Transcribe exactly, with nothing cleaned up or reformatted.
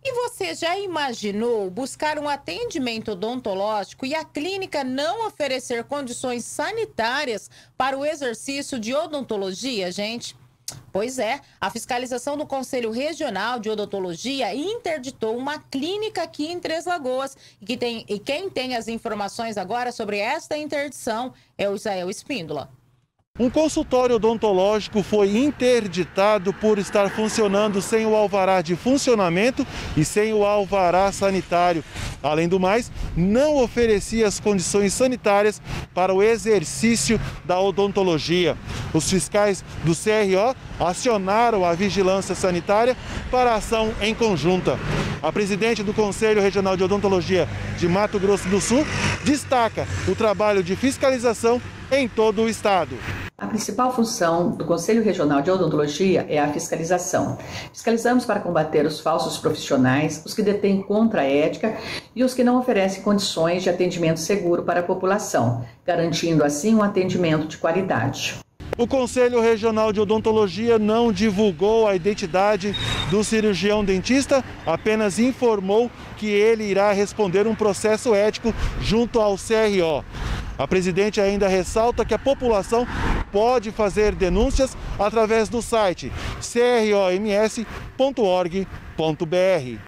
E você já imaginou buscar um atendimento odontológico e a clínica não oferecer condições sanitárias para o exercício de odontologia, gente? Pois é, a fiscalização do Conselho Regional de Odontologia interditou uma clínica aqui em Três Lagoas. E, que tem, e quem tem as informações agora sobre esta interdição é o Isael Espíndola. Um consultório odontológico foi interditado por estar funcionando sem o alvará de funcionamento e sem o alvará sanitário. Além do mais, não oferecia as condições sanitárias para o exercício da odontologia. Os fiscais do C R O acionaram a vigilância sanitária para a ação em conjunta. A presidente do Conselho Regional de Odontologia de Mato Grosso do Sul destaca o trabalho de fiscalização em todo o estado. A principal função do Conselho Regional de Odontologia é a fiscalização. Fiscalizamos para combater os falsos profissionais, os que detêm contra-ética e os que não oferecem condições de atendimento seguro para a população, garantindo assim um atendimento de qualidade. O Conselho Regional de Odontologia não divulgou a identidade do cirurgião dentista, apenas informou que ele irá responder um processo ético junto ao C R O. A presidente ainda ressalta que a população pode fazer denúncias através do site c r o m s ponto org ponto b r.